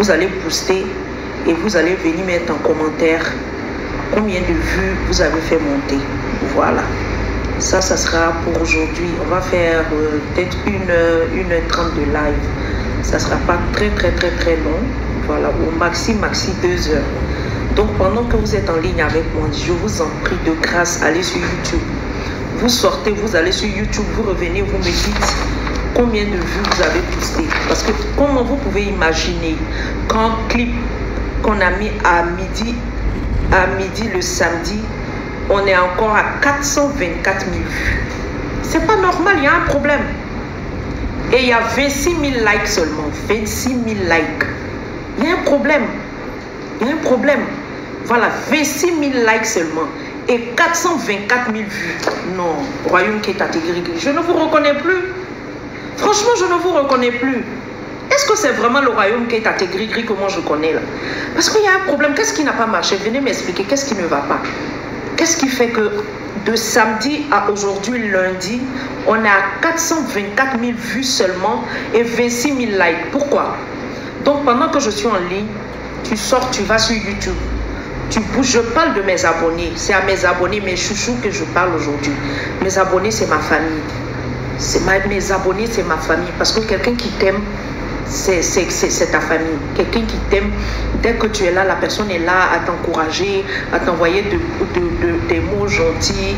Vous allez booster et vous allez venir mettre en commentaire combien de vues vous avez fait monter. Voilà. Ça sera pour aujourd'hui. On va faire peut-être 1h30 de live. Ça sera pas très long. Voilà, au maxi 2 heures. Donc pendant que vous êtes en ligne avec moi, je vous en prie de grâce, allez sur YouTube. Vous sortez, vous allez sur YouTube, vous revenez, vous me dites combien de vues vous avez posté. Parce que comment vous pouvez imaginer qu'un clip qu'on a mis à midi le samedi, on est encore à 424 000 vues. C'est pas normal, il y a un problème. Et il y a 26 000 likes seulement. 26 000 likes. Il y a un problème. Il y a un problème. Voilà, 26 000 likes seulement. Et 424 000 vues. Non, Royaume qui est à Tégrigri. Je ne vous reconnais plus. Franchement, je ne vous reconnais plus. Est-ce que c'est vraiment le Royaume qui est à Tégrigri que moi je connais là? Parce qu'il y a un problème. Qu'est-ce qui n'a pas marché? Venez m'expliquer. Qu'est-ce qui ne va pas? Qu'est-ce qui fait que de samedi à aujourd'hui, lundi, on est à 424 000 vues seulement et 26 000 likes? Pourquoi? Donc pendant que je suis en ligne, tu sors, tu vas sur YouTube. Tu bouges, je parle de mes abonnés. C'est à mes abonnés, mes chouchous que je parle aujourd'hui. Mes abonnés, c'est ma famille. Mes abonnés, c'est ma famille. Parce que quelqu'un qui t'aime, c'est ta famille. Quelqu'un qui t'aime, dès que tu es là, la personne est là à t'encourager, à t'envoyer des mots gentils,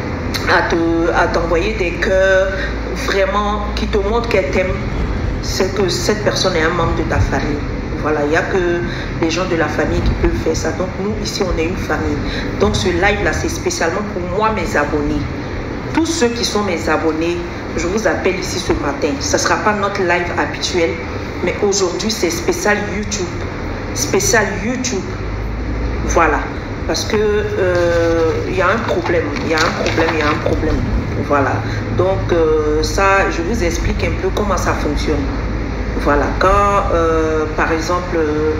à t'envoyer des cœurs, vraiment, qui te montrent qu'elle t'aime. C'est que cette personne est un membre de ta famille. Voilà, il n'y a que les gens de la famille qui peuvent faire ça. Donc nous, ici, on est une famille. Donc ce live-là, c'est spécialement pour moi, mes abonnés. Tous ceux qui sont mes abonnés, je vous appelle ici ce matin. Ce ne sera pas notre live habituel, mais aujourd'hui, c'est spécial YouTube. Spécial YouTube. Voilà. Parce que il y a un problème. Il y a un problème. Voilà. Donc, ça, je vous explique un peu comment ça fonctionne. Voilà. Quand, par exemple,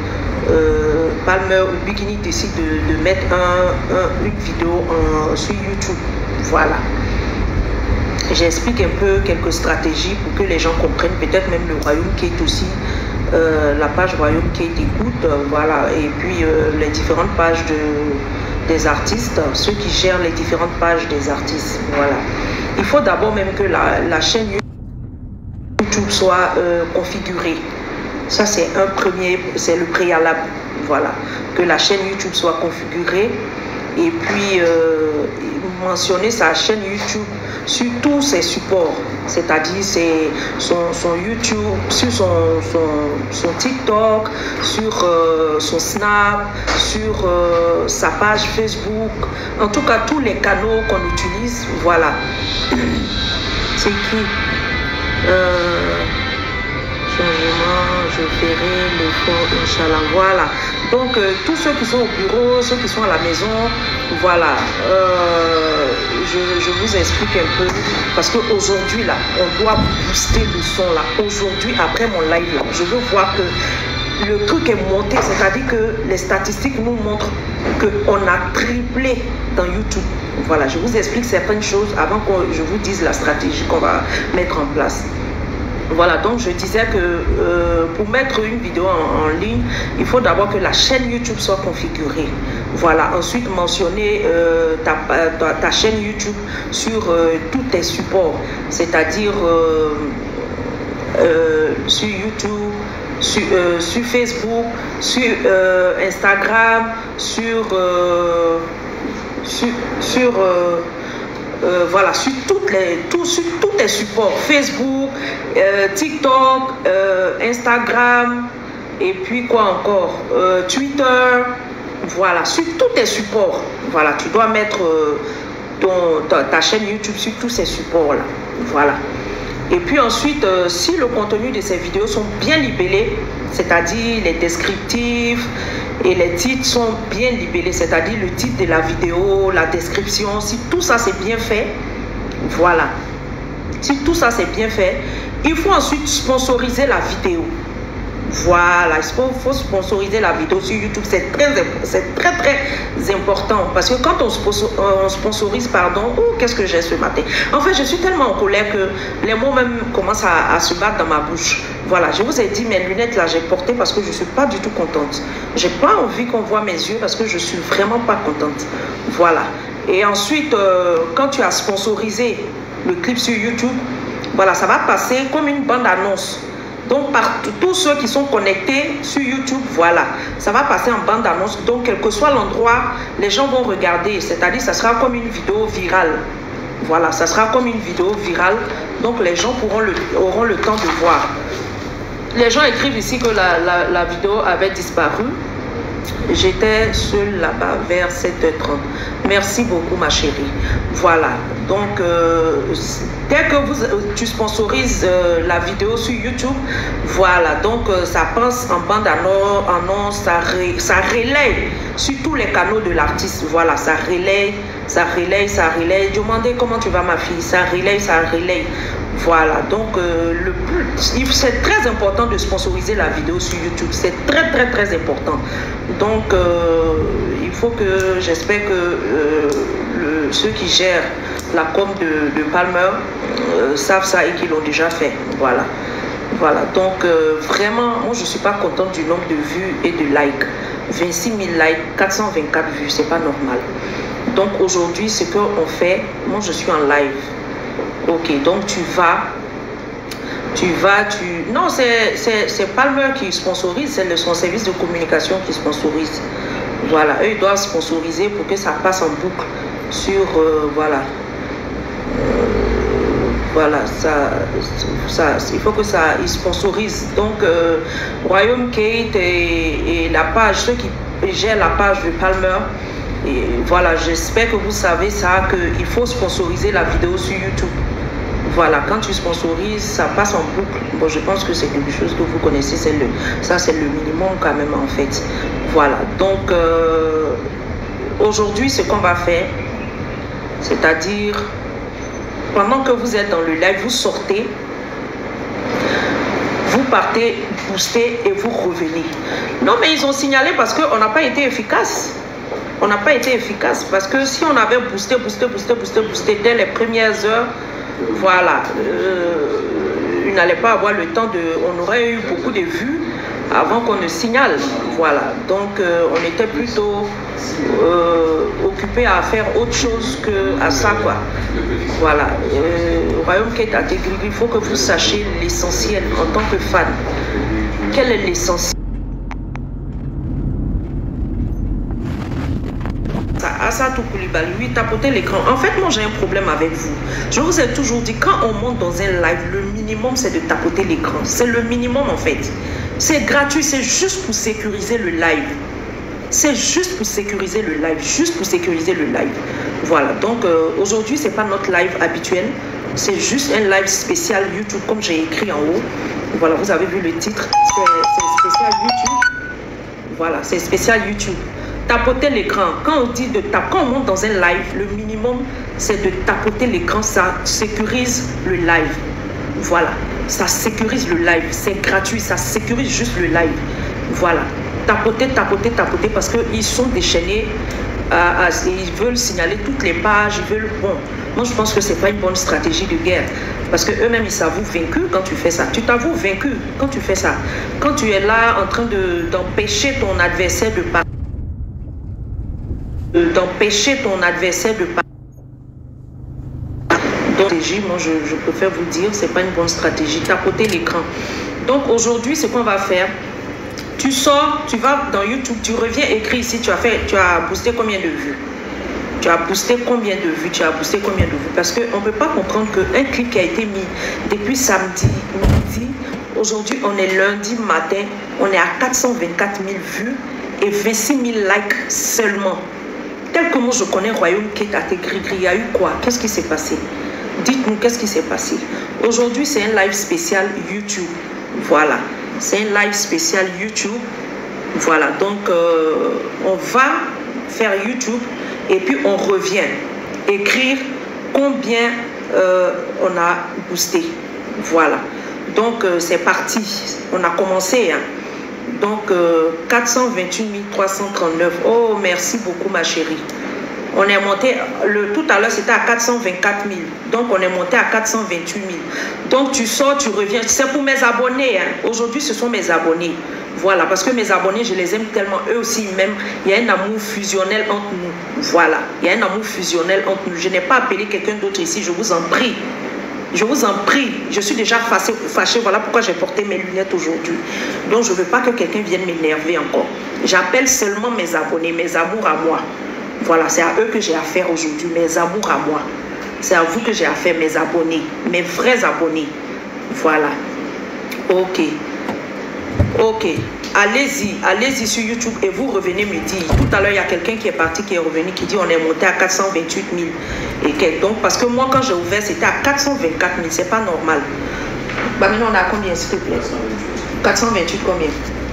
Palmer ou Bikini décide de mettre une vidéo sur YouTube. Voilà. J'explique un peu quelques stratégies pour que les gens comprennent, peut-être même le Royaume qui est aussi, la page Royaume qui écoute, voilà, et puis les différentes pages des artistes, ceux qui gèrent les différentes pages des artistes, voilà. Il faut d'abord même que la chaîne YouTube soit configurée. Ça, c'est c'est le préalable, voilà. Que la chaîne YouTube soit configurée et puis mentionner sa chaîne YouTube sur tous ses supports, c'est-à-dire son YouTube, sur son TikTok, sur son Snap, sur sa page Facebook, en tout cas tous les canaux qu'on utilise, voilà. C'est écrit changement, je ferai le fond, Inch'Allah, voilà. Donc tous ceux qui sont au bureau, ceux qui sont à la maison, voilà, je vous explique un peu, parce qu'aujourd'hui là, on doit booster le son là. Aujourd'hui, après mon live là, je veux voir que le truc est monté, c'est-à-dire que les statistiques nous montrent qu'on a triplé dans YouTube. Voilà, je vous explique certaines choses avant que je vous dise la stratégie qu'on va mettre en place. Voilà, donc je disais que pour mettre une vidéo en ligne, il faut d'abord que la chaîne YouTube soit configurée. Voilà, ensuite mentionner ta chaîne YouTube sur tous tes supports, c'est-à-dire sur YouTube, sur Facebook, sur Instagram, voilà, sur tous tes supports, Facebook, TikTok, Instagram, et puis quoi encore, Twitter, voilà, sur tous tes supports. Voilà, tu dois mettre ta chaîne YouTube sur tous ces supports-là. Voilà. Et puis ensuite, si le contenu de ces vidéos sont bien libellés, c'est-à-dire les descriptifs et les titres sont bien libellés, c'est-à-dire le titre de la vidéo, la description, si tout ça c'est bien fait, voilà. Si tout ça c'est bien fait, il faut ensuite sponsoriser la vidéo. Voilà, il faut sponsoriser la vidéo sur YouTube. C'est très important. Parce que quand on sponsorise, pardon, qu'est-ce que j'ai ce matin? En fait, je suis tellement en colère que les mots même commencent à se battre dans ma bouche. Voilà, je vous ai dit, mes lunettes là, j'ai porté parce que je ne suis pas du tout contente. J'ai pas envie qu'on voit mes yeux parce que je suis vraiment pas contente. Voilà. Et ensuite, quand tu as sponsorisé le clip sur YouTube, voilà, ça va passer comme une bande-annonce. Donc, par tous ceux qui sont connectés sur YouTube, voilà, ça va passer en bande-annonce. Donc, quel que soit l'endroit, les gens vont regarder. C'est-à-dire, ça sera comme une vidéo virale. Voilà, ça sera comme une vidéo virale. Donc, les gens auront le temps de voir. Les gens écrivent ici que la vidéo avait disparu. J'étais seule là-bas vers 7h30. Merci beaucoup, ma chérie. Voilà. Donc, dès que tu sponsorises la vidéo sur YouTube, voilà. Donc, ça passe en bande-annonce, ça relaye sur tous les canaux de l'artiste. Voilà, ça relaye. Demandez comment tu vas, ma fille. Ça relaye. Voilà, donc c'est très important de sponsoriser la vidéo sur YouTube. C'est très important. Donc, il faut que, j'espère que ceux qui gèrent la com de Palmer savent ça et qu'ils l'ont déjà fait. Voilà. Donc, vraiment, moi, je ne suis pas contente du nombre de vues et de likes. 26 000 likes, 424 vues, c'est pas normal. Donc, aujourd'hui, ce qu'on fait, moi, je suis en live. Ok, donc non, c'est Palmer qui sponsorise, c'est son service de communication qui sponsorise. Voilà, eux, ils doivent sponsoriser pour que ça passe en boucle sur, voilà. Voilà, il faut que ça, ils sponsorisent. Donc, Royaume Kate et la page, ceux qui gèrent la page de Palmer, et voilà, j'espère que vous savez ça, qu'il faut sponsoriser la vidéo sur YouTube. Voilà, quand tu sponsorises, ça passe en boucle. Bon, je pense que c'est quelque chose que vous connaissez, ça c'est le minimum quand même en fait. Voilà, donc aujourd'hui, ce qu'on va faire, c'est-à-dire, pendant que vous êtes dans le live, vous sortez, vous partez, boostez et vous revenez. Non, mais ils ont signalé parce qu'on n'a pas été efficace. On n'a pas été efficace parce que si on avait boosté dès les premières heures, voilà, il n'allait pas avoir le temps on aurait eu beaucoup de vues avant qu'on ne signale. Voilà, donc on était plutôt occupé à faire autre chose qu'à ça, quoi. Voilà, Royaume Kate a été gris, il faut que vous sachiez l'essentiel en tant que fan. Quel est l'essentiel? Assatou Koulibaly, oui, tapotez l'écran. En fait, moi, j'ai un problème avec vous. Je vous ai toujours dit, quand on monte dans un live, le minimum, c'est de tapoter l'écran. C'est le minimum, en fait. C'est gratuit, c'est juste pour sécuriser le live. C'est juste pour sécuriser le live. Voilà, donc aujourd'hui, c'est pas notre live habituel. C'est juste un live spécial YouTube, comme j'ai écrit en haut. Voilà, vous avez vu le titre. C'est spécial YouTube. Voilà, c'est spécial YouTube. Tapoter l'écran. Quand on monte dans un live, le minimum, c'est de tapoter l'écran. Ça sécurise le live. Voilà. Ça sécurise le live. C'est gratuit. Ça sécurise juste le live. Voilà. Tapoter parce qu'ils sont déchaînés. Ils veulent signaler toutes les pages. Bon, moi, je pense que ce n'est pas une bonne stratégie de guerre. Parce qu'eux-mêmes, ils s'avouent vaincus quand tu fais ça. Tu t'avoues vaincu quand tu fais ça. Quand tu es là en train d'empêcher ton adversaire de parler. Donc, moi, je préfère vous dire, c'est pas une bonne stratégie. Tapoter l'écran. Donc, aujourd'hui, ce qu'on va faire, tu sors, tu vas dans YouTube, tu reviens écrire ici, tu as boosté combien de vues? Parce qu'on ne peut pas comprendre qu'un clip qui a été mis depuis samedi midi, aujourd'hui, on est lundi matin, on est à 424 000 vues et 26 000 likes seulement. Tel que moi je connais Royaume Kate a été gris, il y a eu quoi? Qu'est-ce qui s'est passé? Dites-nous qu'est-ce qui s'est passé. Aujourd'hui, c'est un live spécial YouTube. Voilà, c'est un live spécial YouTube. Voilà, donc on va faire YouTube et puis on revient écrire combien on a boosté. Voilà. Donc, c'est parti. On a commencé. Hein. Donc, 428 339. Oh, merci beaucoup, ma chérie. On est monté, tout à l'heure, c'était à 424 000. Donc, on est monté à 428 000. Donc, tu sors, tu reviens. C'est pour mes abonnés. Hein. Aujourd'hui, ce sont mes abonnés. Voilà, parce que mes abonnés, je les aime tellement. Eux aussi, ils m'aiment. Il y a un amour fusionnel entre nous. Voilà, il y a un amour fusionnel entre nous. Je n'ai pas appelé quelqu'un d'autre ici, je vous en prie. Je vous en prie, je suis déjà fâchée, voilà pourquoi j'ai porté mes lunettes aujourd'hui. Donc je ne veux pas que quelqu'un vienne m'énerver encore. J'appelle seulement mes abonnés, mes amours à moi. Voilà, c'est à eux que j'ai affaire aujourd'hui, mes amours à moi. C'est à vous que j'ai affaire, mes abonnés, mes vrais abonnés. Voilà. Ok. Ok. Allez-y sur YouTube et vous revenez me dire. Tout à l'heure, il y a quelqu'un qui est parti, qui est revenu, qui dit on est monté à 428 000 et quelques. Donc, parce que moi, quand j'ai ouvert, c'était à 424 000. C'est pas normal. Bah, maintenant, on a combien, s'il te plaît? 428 combien?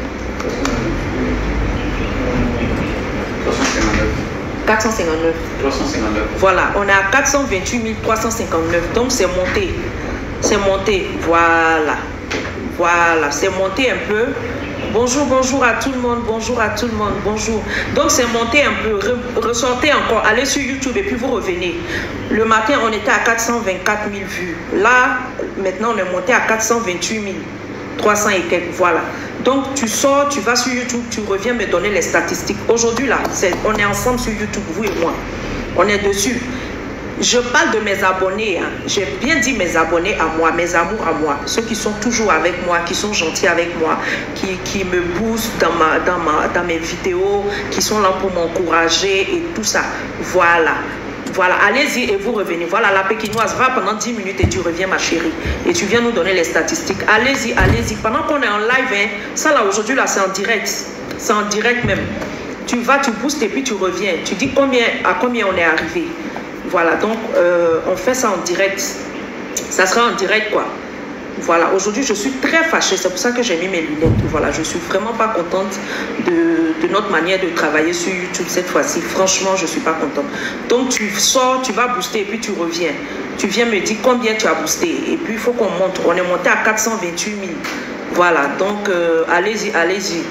459. 359. Voilà, on est à 428 359. Donc, c'est monté. C'est monté. Voilà. Voilà, c'est monté un peu. Bonjour, bonjour à tout le monde, bonjour à tout le monde, bonjour. Donc c'est monté un peu, ressortez encore, allez sur YouTube et puis vous revenez. Le matin, on était à 424 000 vues. Là, maintenant, on est monté à 428 300 et quelques, voilà. Donc tu sors, tu vas sur YouTube, tu reviens me donner les statistiques. Aujourd'hui, là, on est ensemble sur YouTube, vous et moi. On est dessus. Je parle de mes abonnés, hein. J'ai bien dit mes abonnés à moi, mes amours à moi, ceux qui sont toujours avec moi, qui sont gentils avec moi, qui me boostent dans mes vidéos, qui sont là pour m'encourager et tout ça. Voilà. Voilà, allez-y et vous revenez. Voilà, la pékinoise, va pendant 10 minutes et tu reviens, ma chérie. Et tu viens nous donner les statistiques. Allez-y, allez-y. Pendant qu'on est en live, hein, ça là, aujourd'hui, là, c'est en direct. C'est en direct même. Tu vas, tu boostes et puis tu reviens. Tu dis à combien on est arrivé. Voilà, donc on fait ça en direct. Ça sera en direct, quoi. Voilà, aujourd'hui, je suis très fâchée. C'est pour ça que j'ai mis mes lunettes. Voilà, je suis vraiment pas contente de notre manière de travailler sur YouTube cette fois-ci. Franchement, je suis pas contente. Donc, tu sors, tu vas booster et puis tu reviens. Tu viens me dire combien tu as boosté. Et puis, il faut qu'on monte. On est monté à 428 000. Voilà, donc allez-y, allez-y.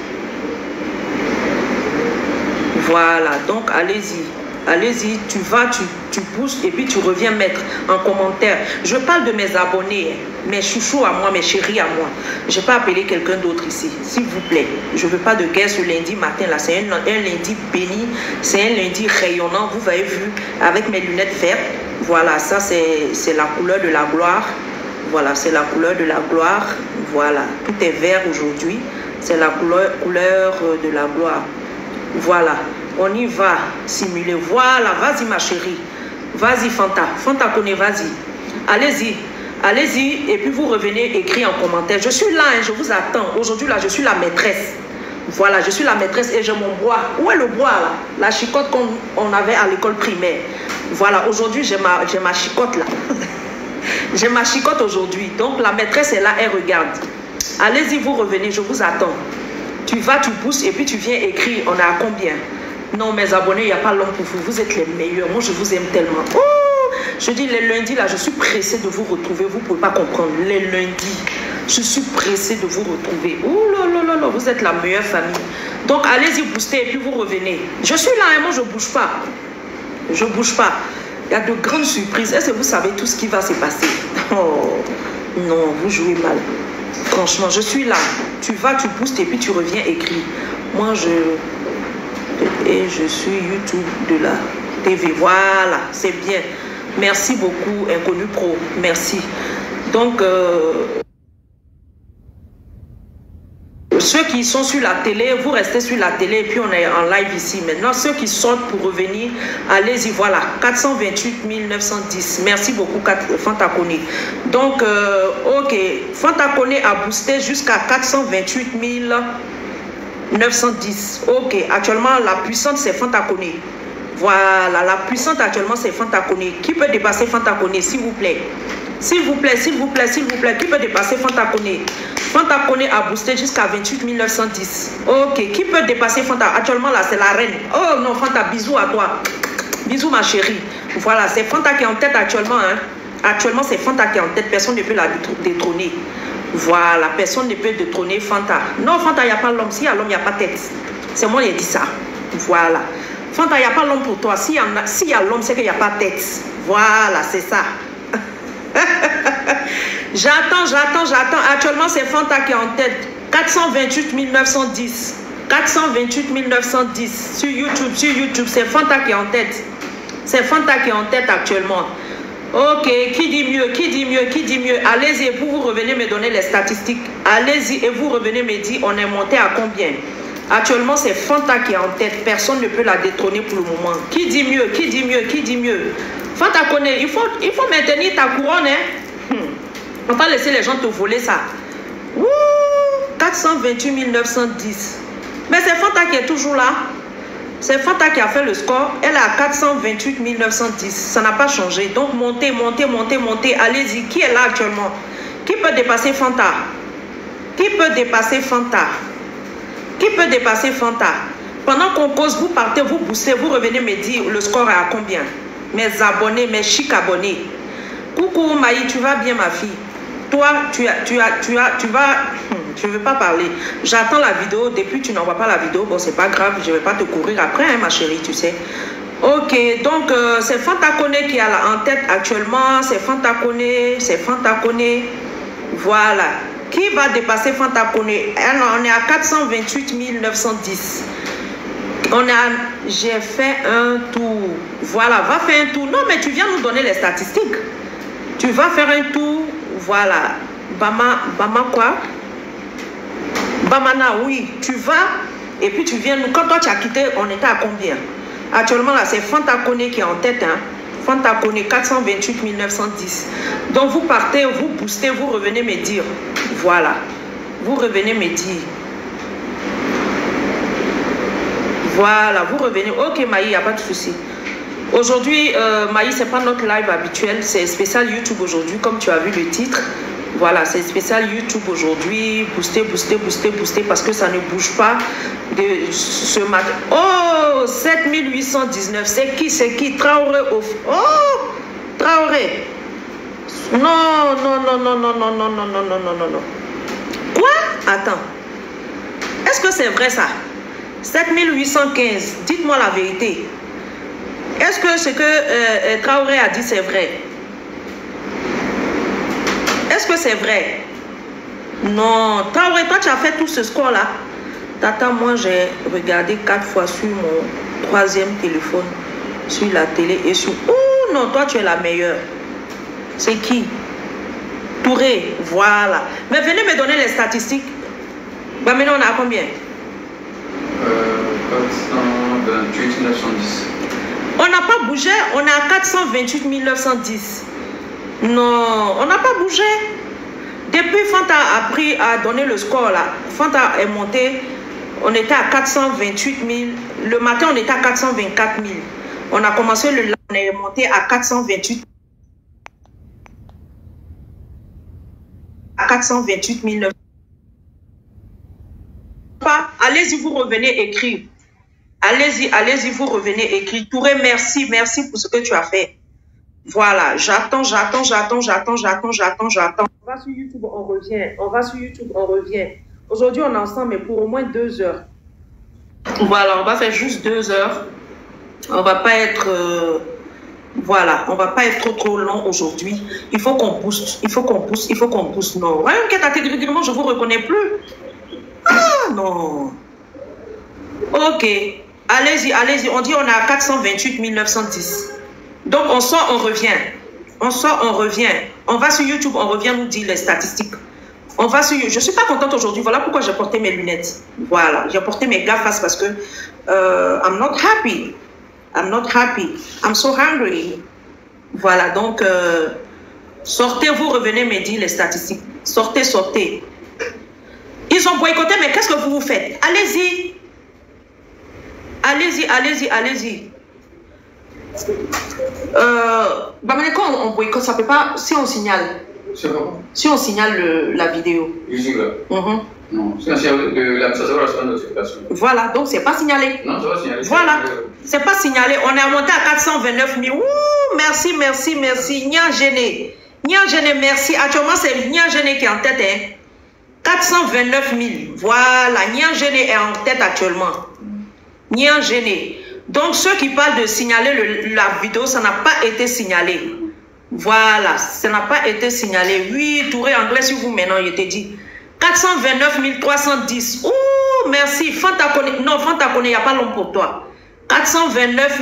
Voilà, donc allez-y. Allez-y, tu vas, tu pousses et puis tu reviens mettre en commentaire. Je parle de mes abonnés, mes chouchous à moi, mes chéris à moi. Je n'ai pas appelé quelqu'un d'autre ici, s'il vous plaît. Je ne veux pas de guerre ce lundi matin. Là, c'est un lundi béni, c'est un lundi rayonnant. Vous avez vu, avec mes lunettes vertes. Voilà, ça c'est la couleur de la gloire. Voilà, c'est la couleur de la gloire. Voilà, tout est vert aujourd'hui. C'est la couleur de la gloire. Voilà. On y va simuler. Voilà, vas-y ma chérie. Vas-y Fanta. Fanta connaît, vas-y. Allez-y. Allez-y. Et puis vous revenez écrire en commentaire. Je suis là, hein, je vous attends. Aujourd'hui, là, je suis la maîtresse. Voilà, je suis la maîtresse et j'ai mon bois. Où est le bois, là? La chicotte qu'on avait à l'école primaire. Voilà, aujourd'hui, j'ai ma chicotte, là. J'ai ma chicotte aujourd'hui. Donc, la maîtresse est là, elle regarde. Allez-y, vous revenez, je vous attends. Tu vas, tu pousses et puis tu viens écrire. On est à combien? Non, mes abonnés, il n'y a pas l'homme pour vous. Vous êtes les meilleurs. Moi, je vous aime tellement. Oh, je dis les lundis, là, je suis pressée de vous retrouver. Vous ne pouvez pas comprendre. Les lundis, je suis pressée de vous retrouver. Oh là là là là, vous êtes la meilleure famille. Donc, allez-y booster et puis vous revenez. Je suis là, et moi, je ne bouge pas. Je ne bouge pas. Il y a de grandes surprises. Est-ce que vous savez tout ce qui va se passer? Oh, non, vous jouez mal. Franchement, je suis là. Tu vas, tu boostes et puis tu reviens écrire. Moi, et je suis YouTube de la TV. Voilà, c'est bien. Merci beaucoup, Inconnu Pro. Merci. Donc, ceux qui sont sur la télé, vous restez sur la télé et puis on est en live ici. Maintenant, ceux qui sortent pour revenir, allez-y, voilà. 428 910. Merci beaucoup, Fantakone. Donc, ok. Fantakone a boosté jusqu'à 428 910. Ok. Actuellement, la puissante, c'est Fantakone. Voilà. La puissante, actuellement, c'est Fantakone. Qui peut dépasser Fantakone, s'il vous plaît? S'il vous plaît, s'il vous plaît, s'il vous plaît. Qui peut dépasser Fantakone? Fantakone a boosté jusqu'à 28 910. Ok. Qui peut dépasser Fanta? Actuellement, là, c'est la reine. Oh non, Fanta, bisous à toi. Bisous, ma chérie. Voilà, c'est Fanta qui est en tête actuellement. Hein. Actuellement, c'est Fanta qui est en tête. Personne ne peut la détrôner. Voilà, personne ne peut détrôner Fanta. Non, Fanta, il n'y a pas l'homme. S'il y a l'homme, il n'y a pas tête. C'est moi qui ai dit ça. Voilà. Fanta, il n'y a pas l'homme pour toi. S'il y a l'homme, c'est qu'il n'y a pas tête. Voilà, c'est ça. J'attends. Actuellement, c'est Fanta qui est en tête. 428 910. 428 910 sur YouTube, c'est Fanta qui est en tête. C'est Fanta qui est en tête actuellement. Ok, qui dit mieux? Allez-y et vous revenez me donner les statistiques. Allez-y et vous revenez me dire on est monté à combien. Actuellement, c'est Fanta qui est en tête. Personne ne peut la détrôner pour le moment. Qui dit mieux? Fanta connaît. Il faut maintenir ta couronne. Hein? On va pas laisser les gens te voler ça. Ouh, 428 910. Mais c'est Fanta qui est toujours là. C'est Fanta qui a fait le score. Elle est à 428 910. Ça n'a pas changé. Donc montez. Allez-y. Qui est là actuellement? Qui peut dépasser Fanta? Pendant qu'on cause, vous partez, vous boostez, vous revenez me dire le score est à combien? Mes abonnés, mes chics abonnés. Coucou Maï, tu vas bien ma fille? Toi, tu vas... Je ne veux pas parler. J'attends la vidéo. Depuis, tu n'envoies pas la vidéo. Bon, c'est pas grave. Je ne vais pas te courir après, hein, ma chérie, tu sais. Ok, donc, c'est Fanta Kone qui est en tête actuellement. C'est Fanta Kone. Voilà. Qui va dépasser Fanta Kone? On est à 428 910. J'ai fait un tour. Voilà, va faire un tour. Non, mais tu viens nous donner les statistiques. Tu vas faire un tour. Voilà. Bama quoi? Bamana, oui, tu vas et puis tu viens. Quand toi tu as quitté, on était à combien? Actuellement là, c'est Fanta Kone qui est en tête. Hein? Fanta Kone, 428 910. Donc vous partez, vous boostez, vous revenez me dire. Voilà. Vous revenez me dire. Voilà, vous revenez. Ok, Maï, il n'y a pas de souci. Aujourd'hui, Maï, ce n'est pas notre live habituel. C'est spécial YouTube aujourd'hui, comme tu as vu le titre. Voilà, c'est spécial YouTube aujourd'hui. Booster parce que ça ne bouge pas de ce matin. Oh, 7819. C'est qui? Traoré. Oh, Traoré. Non. Quoi? Attends. Est-ce que c'est vrai ça? 7815. Dites-moi la vérité. Est-ce que ce que Traoré a dit c'est vrai? Est-ce que c'est vrai? Non. Traoré, toi, tu as fait tout ce score-là. Tata, moi, j'ai regardé 4 fois sur mon 3e téléphone, sur la télé et sur... Oh non, toi, tu es la meilleure. C'est qui? Touré, voilà. Mais venez me donner les statistiques. Bah, maintenant, on est à combien? 428 910. On n'a pas bougé, on est à 428 910. Non, on n'a pas bougé. Depuis Fanta a donné le score là, Fanta est monté, on était à 428 000. Le matin, on était à 424 000. On a commencé le live, on est monté à 428 000. Allez-y, vous revenez écrire. Allez-y, vous revenez écrire. Touré, merci pour ce que tu as fait. Voilà, j'attends. On va sur YouTube, on revient. Aujourd'hui, on est ensemble, mais pour au moins 2 heures. Voilà, on va faire juste 2 heures. On va pas être... voilà, on va pas être trop long aujourd'hui. Il faut qu'on booste. Non, rien que catégorie, je vous reconnais plus. Ah, non. Ok. Allez-y. On dit on est à 428 910. Donc, on sort, on revient. On va sur YouTube, on revient nous dire les statistiques. Je ne suis pas contente aujourd'hui. Voilà pourquoi j'ai porté mes lunettes. Voilà, j'ai porté mes gaffes parce que I'm not happy. I'm so hungry. Voilà, donc, sortez, vous revenez me dire les statistiques. Sortez. Ils ont boycotté, mais qu'est-ce que vous faites? Allez-y. Quand on boycotte, ça peut pas. Si on signale. Si on signale la vidéo. Non, ça va recevoir une notification. Voilà, donc c'est pas signalé. Non, ça va signaler. Voilà, c'est pas signalé. On est monté à 429 000. Ouh, merci. Nia Gene, merci. Actuellement, c'est Nia Gene qui est en tête. Hein. 429 000. Voilà. Niangéné est en tête actuellement. Niangéné. Donc, ceux qui parlent de signaler la vidéo, ça n'a pas été signalé. Voilà. Ça n'a pas été signalé. Oui, Touré anglais sur vous maintenant, je t'ai dit. 429 310. Ouh, merci. Fantakone. Non, Fantakone, il n'y a pas long pour toi. 429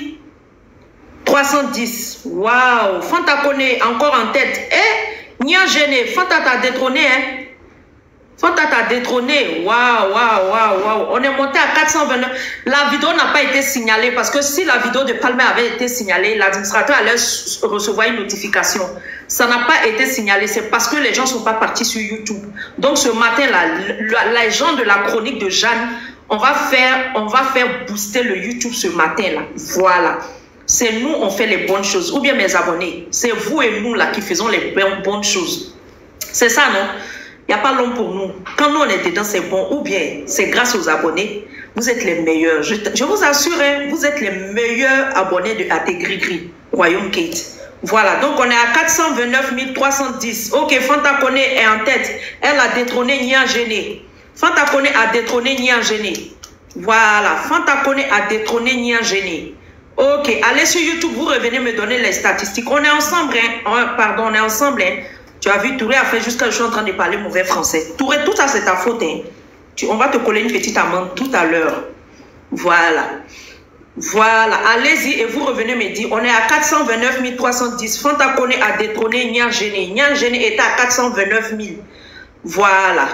310. Waouh. Fantakone encore en tête. Eh, Niangéné. Fanta t'a détrôné, hein. Fanta t'a détrôné. Waouh, waouh, waouh, waouh. On est monté à 429. La vidéo n'a pas été signalée parce que si la vidéo de Palmer avait été signalée, l'administrateur allait recevoir une notification. Ça n'a pas été signalé. C'est parce que les gens ne sont pas partis sur YouTube. Donc ce matin-là, les gens de la chronique de Jeanne, on va faire booster le YouTube ce matin-là. Voilà. C'est nous, on fait les bonnes choses. Ou bien mes abonnés. C'est vous et nous là qui faisons les bonnes choses. C'est ça, non? Il n'y a pas long pour nous. Quand nous on est dedans, c'est bon. Ou bien, c'est grâce aux abonnés. Vous êtes les meilleurs. Je vous assure, hein, vous êtes les meilleurs abonnés de AT Gris-Gris, Royaume Kate. Voilà, donc on est à 429 310. Ok, Fantakone est en tête. Elle a détrôné Niangéné. Fantakone a détrôné Niangéné. Voilà, Fantakone a détrôné Niangéné. Ok, allez sur YouTube, vous revenez me donner les statistiques. On est ensemble, hein. Pardon, on est ensemble, hein. Tu as vu, Touré a fait jusqu'à je suis en train de parler mauvais français. Touré, tout ça c'est ta faute, hein. On va te coller une petite amende tout à l'heure. Voilà. Voilà, allez-y et vous revenez me dire, on est à 429 310. Fantakone a détrôné Niangéné. Niangéné est à 429 000. Voilà.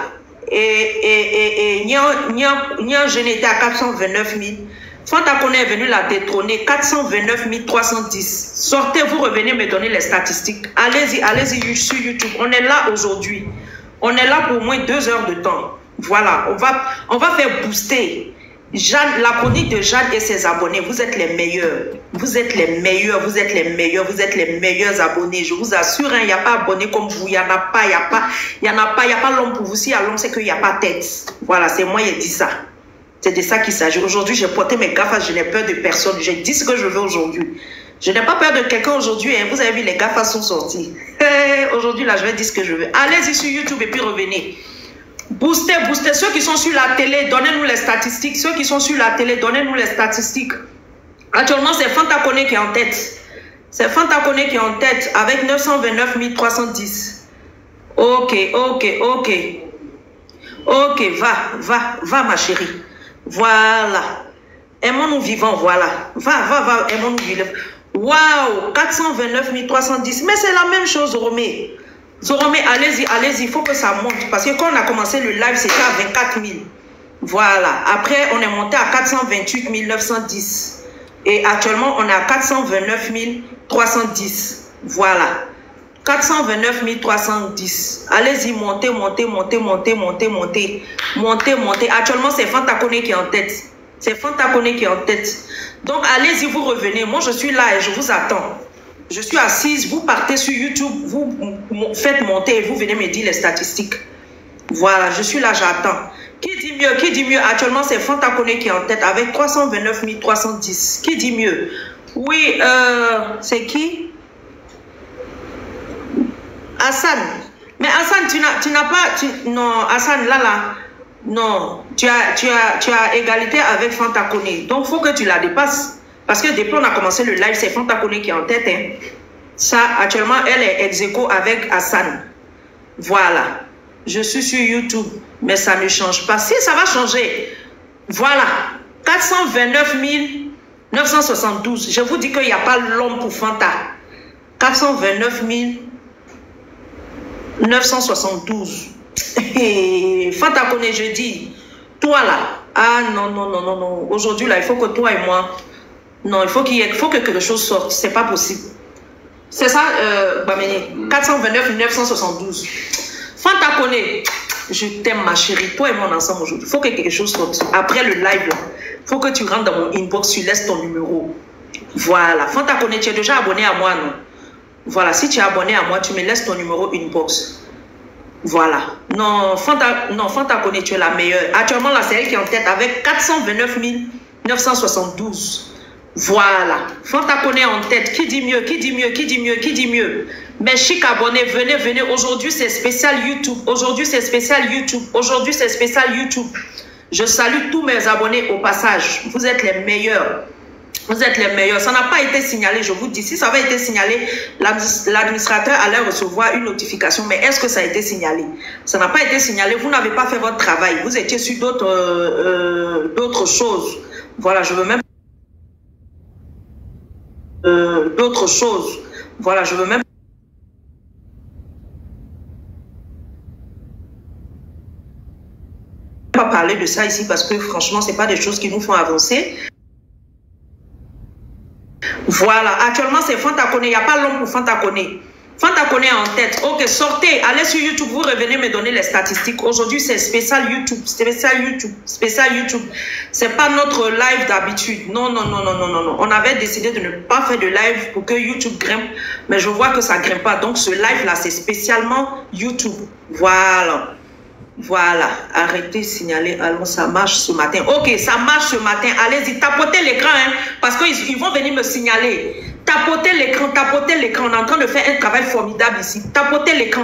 Et Niangéné était à 429 000. Fantakone est venu la détrôner, 429 310. Sortez, vous revenez me donner les statistiques. Allez-y, allez-y sur YouTube. On est là aujourd'hui. On est là pour au moins 2 heures de temps. Voilà, on va faire booster. Jeanne, la chronique de Jeanne et ses abonnés, vous êtes les meilleurs. Vous êtes les meilleurs, vous êtes les meilleurs, vous êtes les meilleurs abonnés. Je vous assure, il n'y a pas abonné comme vous, il n'y en a pas, il n'y a pas l'homme pour vous. Si il y a l'homme, c'est qu'il n'y a pas tête. Voilà, c'est moi qui ai dit ça. C'est de ça qu'il s'agit. Aujourd'hui, j'ai porté mes gaffes, je n'ai peur de personne. J'ai dit ce que je veux aujourd'hui. Je n'ai pas peur de quelqu'un aujourd'hui. Hein. Vous avez vu, les gaffes sont sortis. Aujourd'hui, là, je vais dire ce que je veux. Allez-y sur YouTube et puis revenez. Boostez, boostez. Ceux qui sont sur la télé, donnez-nous les statistiques. Ceux qui sont sur la télé, donnez-nous les statistiques. Actuellement, c'est Fantakone qui est en tête. C'est Fantakone qui est en tête avec 929 310. Ok, ok, ok. Ok, va ma chérie. Voilà. Aimons-nous vivants, voilà. Va, aimons-nous vivants. Waouh, 429 310. Mais c'est la même chose, Romé. Zoromé, allez-y, allez-y, il faut que ça monte. Parce que quand on a commencé le live, c'était à 24 000. Voilà. Après, on est monté à 428 910. Et actuellement, on est à 429 310. Voilà. 429 310. Allez-y, montez, montez, montez, montez, montez, montez. Montez, montez. Actuellement, c'est Fantakone qui est en tête. C'est Fantakone qui est en tête. Donc, allez-y, vous revenez. Moi, je suis là et je vous attends. Je suis assise, vous partez sur YouTube, vous faites monter et vous venez me dire les statistiques. Voilà, je suis là, j'attends. Qui dit mieux? Qui dit mieux? Actuellement, c'est Fantakone qui est en tête avec 329 310. Qui dit mieux? Oui, c'est qui? Hassan. Mais Hassan, tu n'as pas... non, Hassan, là. Non, tu as égalité avec Fantakone. Donc, il faut que tu la dépasses. Parce que depuis on a commencé le live, c'est Fantakone qui est en tête. Hein. Ça, actuellement, elle est ex-aequo avec Hassan. Voilà. Je suis sur YouTube, mais ça ne change pas. Si, ça va changer. Voilà. 429 972. Je vous dis qu'il n'y a pas l'homme pour Fanta. 429 972. Fantakone, je dis, toi là. Ah non. Aujourd'hui, là, il faut que toi et moi... Non, il faut que quelque chose sorte. C'est pas possible. C'est ça, Bamene. 429 972. Fantakone, je t'aime ma chérie. Toi et moi ensemble aujourd'hui. Il faut que quelque chose sorte. Après le live, là, il faut que tu rentres dans mon inbox, tu laisses ton numéro. Voilà. Fantakone, tu es déjà abonné à moi, non? Voilà. Si tu es abonné à moi, tu me laisses ton numéro inbox. Voilà. Non, Fantakone, tu es la meilleure. Actuellement, là, c'est elle qui est en tête avec 429 972. Voilà. Fantakone en tête. Qui dit mieux? Qui dit mieux? Qui dit mieux? Qui dit mieux? Mes chics abonnés, venez, venez. Aujourd'hui, c'est spécial YouTube. Aujourd'hui, c'est spécial YouTube. Aujourd'hui, c'est spécial YouTube. Je salue tous mes abonnés au passage. Vous êtes les meilleurs. Vous êtes les meilleurs. Ça n'a pas été signalé, je vous dis. Si ça avait été signalé, l'administrateur allait recevoir une notification. Mais est-ce que ça a été signalé? Ça n'a pas été signalé. Vous n'avez pas fait votre travail. Vous étiez sur d'autres choses. Voilà, je veux même... d'autres choses. Voilà, je veux même... pas parler de ça ici parce que franchement, c'est pas des choses qui nous font avancer. Voilà, actuellement c'est Fanta Koné, il n'y a pas l'homme pour Fanta Koné. Fanta Koné en tête. Ok, sortez, allez sur YouTube, vous revenez me donner les statistiques. Aujourd'hui c'est spécial YouTube, spécial YouTube, spécial YouTube. C'est pas notre live d'habitude. Non, non, non, non, non, non, non. On avait décidé de ne pas faire de live pour que YouTube grimpe, mais je vois que ça grimpe pas. Donc ce live là, c'est spécialement YouTube. Voilà. Voilà, arrêtez, signaler, allons, ça marche ce matin. Ok, ça marche ce matin, allez-y, tapotez l'écran, hein, parce qu'ils vont venir me signaler. Tapotez l'écran, on est en train de faire un travail formidable ici. Tapotez l'écran,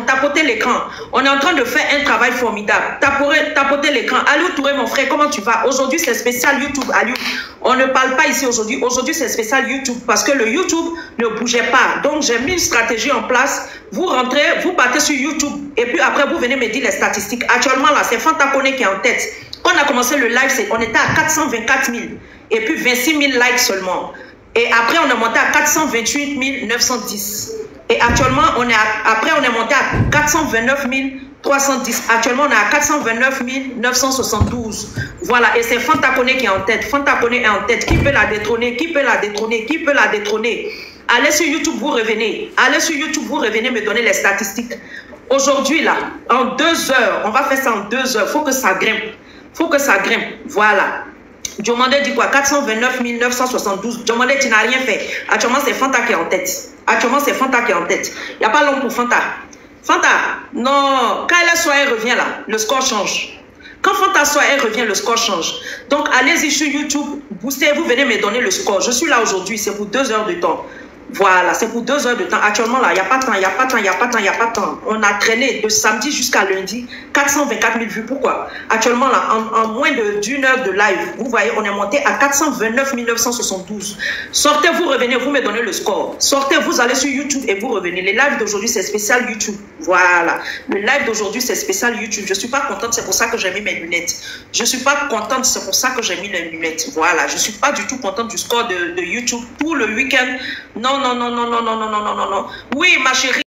on est en train de faire un travail formidable. Tapotez l'écran. Aliou Touré, mon frère, comment tu vas? Aujourd'hui, c'est spécial YouTube, Aliou. On ne parle pas ici aujourd'hui. Aujourd'hui, c'est spécial YouTube, parce que le YouTube ne bougeait pas. Donc, j'ai mis une stratégie en place. Vous rentrez, vous partez sur YouTube, et puis après, vous venez me dire les statistiques. Actuellement, là, c'est Fanta Koné qui est en tête. Quand on a commencé le live, on était à 424 000, et puis 26 000 likes seulement. Et après, on est monté à 428 910. Et actuellement, après, on est monté à 429 310. Actuellement, on est à 429 972. Voilà, et c'est Fanta Koné qui est en tête. Fanta Koné est en tête. Qui peut la détrôner? Qui peut la détrôner? Qui peut la détrôner? Allez sur YouTube, vous revenez. Allez sur YouTube, vous revenez me donner les statistiques. Aujourd'hui, là, en 2 heures, on va faire ça en 2 heures. Il faut que ça grimpe. Il faut que ça grimpe. Voilà. Diomandé dit quoi? 429 972. Diomandé, tu n'as rien fait. Actuellement, c'est Fanta qui est en tête. Actuellement, c'est Fanta qui est en tête. Il n'y a pas l'homme pour Fanta. Fanta, non. Quand elle soit, elle revient là, le score change. Quand Fanta soit, elle revient, le score change. Donc, allez-y sur YouTube, boostez, vous venez me donner le score. Je suis là aujourd'hui, c'est pour 2 heures de temps. Voilà, c'est pour 2 heures de temps. Actuellement, là, il n'y a pas de temps, il n'y a pas de temps, il n'y a pas de temps, il n'y a pas de temps. On a traîné de samedi jusqu'à lundi 424 000 vues. Pourquoi? Actuellement, là, en moins d'1 heure de live, vous voyez, on est monté à 429 972. Sortez, vous revenez, vous me donnez le score. Sortez, vous allez sur YouTube et vous revenez. Les lives d'aujourd'hui, c'est spécial YouTube. Voilà. Le live d'aujourd'hui, c'est spécial YouTube. Je ne suis pas contente, c'est pour ça que j'ai mis mes lunettes. Je ne suis pas contente, c'est pour ça que j'ai mis les lunettes. Voilà. Je ne suis pas du tout contente du score de YouTube tout le week-end. Non, non, non, non, non, non, non, non, non, non, non. Oui, ma chérie.